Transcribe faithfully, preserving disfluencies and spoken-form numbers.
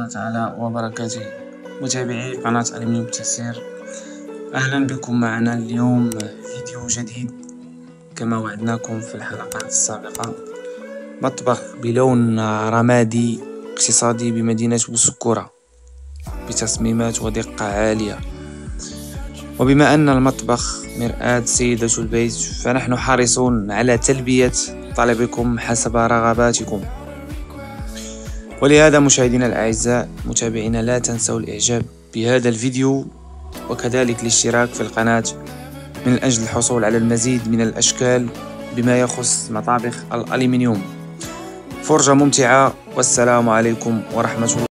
الله تعالى وبركاته. متابعي قناة ألمنيوم تيسير، أهلا بكم معنا اليوم فيديو جديد كما وعدناكم في الحلقات السابقة. مطبخ بلون رمادي اقتصادي بمدينة بوسكورة بتصميمات ودقة عالية. وبما أن المطبخ مرآة سيدة البيت، فنحن حريصون على تلبية طلبكم حسب رغباتكم. ولهذا مشاهدينا الأعزاء متابعينا، لا تنسوا الإعجاب بهذا الفيديو وكذلك الاشتراك في القناة من أجل الحصول على المزيد من الأشكال بما يخص مطابخ الألمنيوم. فرجة ممتعة، والسلام عليكم ورحمة الله.